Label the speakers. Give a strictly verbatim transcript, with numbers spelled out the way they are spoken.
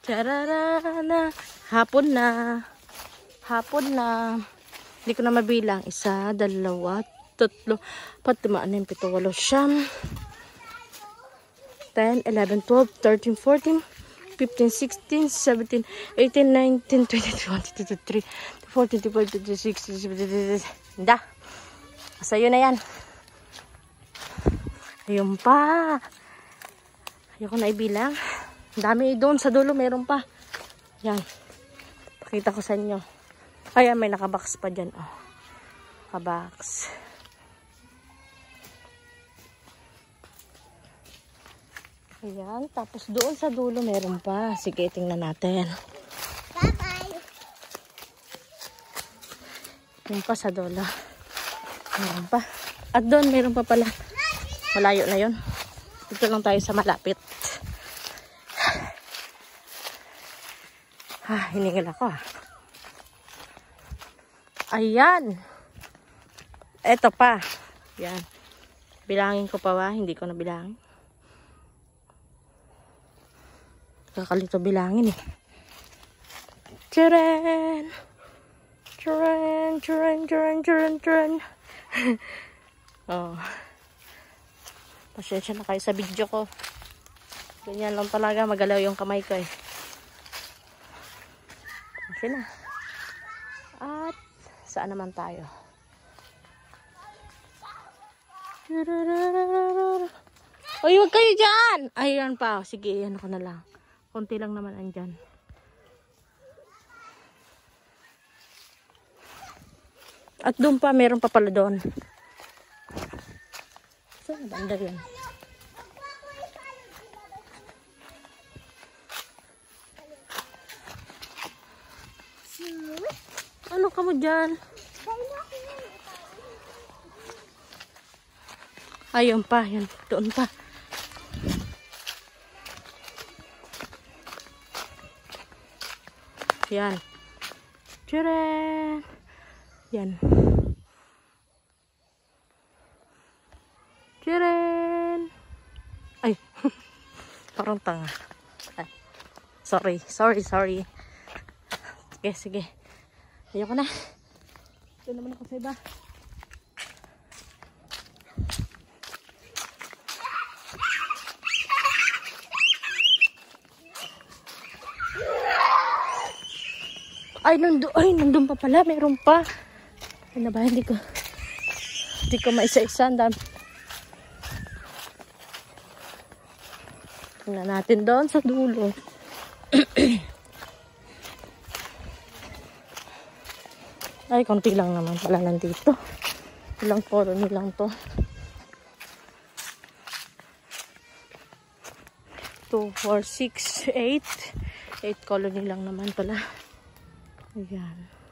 Speaker 1: Tararana. Hapon na. Hapon na. Hindi ko na mabilang. Isa, dalawa, tatlo, pat, lima, anim, pito, walo, siyam. ten, eleven, twelve, thirteen, fourteen, fifteen, sixteen, seventeen, eighteen, nineteen, twenty, twenty-two, twenty-three, fourteen, fifteen, sixteen, seventeen, hindi. Sa'yo na yan. Ayun pa. Ayoko na ibilang. Dami doon sa dulo. Meron pa. Yan. Pakita ko sa inyo. Ayan, may nakabox pa dyan. Oh. Nakabox. Ayan. Tapos doon sa dulo meron pa. Sige, tingnan natin.
Speaker 2: Bye-bye.
Speaker 1: Yung pa sa dulo. Meron pa. At doon, meron pa pala. Malayo na yun. Dito lang tayo sa malapit. Ah, hiningal ako ah. Ayan. Eto pa. Yan. Bilangin ko pa ba? Hindi ko na bilangin. Kakalito bilangin eh. Tcharan! Tcharan! Tcharan! Tcharan! Tcharan! Tcharan! Oh. Pasensya na kayo sa video ko. Ganyan lang talaga. Magalaw yung kamay ko eh. Okay na. At saan naman tayo? Uy, huwag kayo dyan! Ayan pa. Sige, ano ko na lang. Konti lang naman andyan. At doon pa, meron pa pala doon. Saan na banda yan? Ano ka mo dyan? Ayun pa, yun. Doon pa. Yan. Tcharan! Yan. Tcharan! Ay. Parang tanga. Ay. Sorry. Sorry, sorry. Sige, sige. Ayoko na. Ito naman ako sa iba. Ay, nandun, ay, nandun pa pala. Meron pa. Ano ba? Hindi ko, hindi ko maisa-isa. Ang dami. Tingnan natin doon sa dulo. Ay, konti lang naman pala nandito. Ilang colony lang to. two, four, six, eight. eight colony lang naman pala. Ayan.